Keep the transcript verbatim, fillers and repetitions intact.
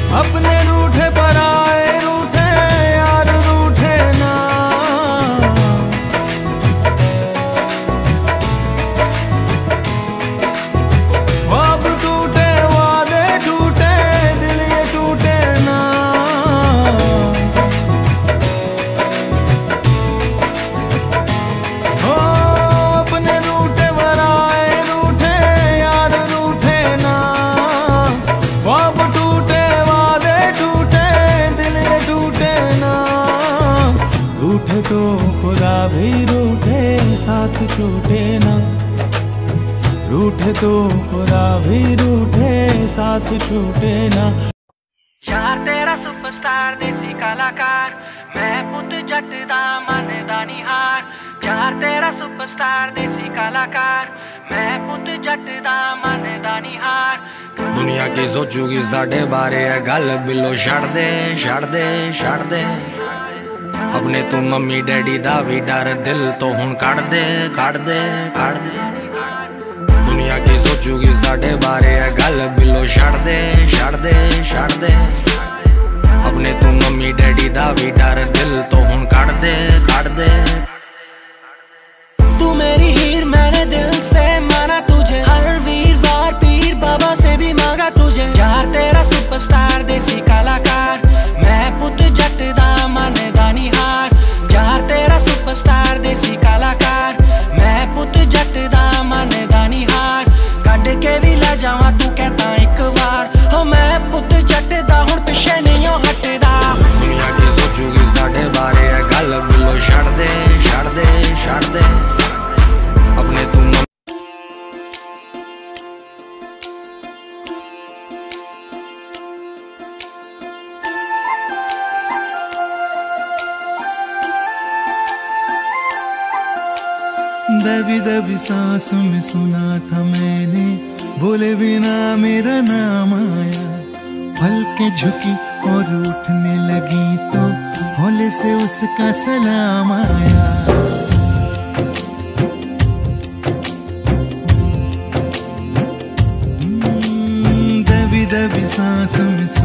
अपने रूठे पराए रूठे यार रूठे ना। ख्वाब टूटे वादे टूटे दिल ये टूटे ना। ओ अपने रूठे पराए रूठे यार रूठे ना। ख्वाब टूटे वादे टूटे दिल ये टूटे ना। रूठे तो खुदा भी रूठे साथ छूटे ना। रूठे तो खुदा भी रूठे साथ छूटे ना। यार तेरा सुपरस्टार देसी कलाकार, मैं पुत जट दा मन दा निहार। यार तेरा सुपरस्टार देसी कलाकार, मैं पुत जट दा मन दा निहार। दुनिया की सोचूगी साढ़े बारे है गल बिलो छड़ दे छड़ दे छड़ दे। अपने तू मम्मी डैडी दा भी डर दिल तो हुन कड़ दे कड़ दे कड़ दे। दुनिया की सोचूगी साढ़े बारे है गल बिलो छड़ दे छड़ दे छड़ दे। अपने तू मम्मी डैडी दा भी डर दिल तो हुन कड़ दे कड़ दे। तू मेरी हीर मैंने दिल से माना तुझे, हर वीरवार पीर बाबा से भी मांगा तुझे। यार तेरा सुपरस्टार देसी कलाकार, मैं पुत जट दा मन दा निहार। यार तेरा सुपरस्टार देसी कलाकार, मैं पुत जट दा मन दा निहार। कड के भी ला जावा तू कहता एक बार, हो मैं पुत जट दा हुण पिछे नहीं हटदा। दुनिया की सोचूगी साढ़े बारे है गल बिलो छड़ दे छड़ दे छड़ दे। अपने तू दबी दबी सांसों में सुना था मैंने, बोले बिना मेरा नाम आया। पलकें झुकी और उठने लगी तो हौले से उसका सलाम आया। दबी दबी सांसों में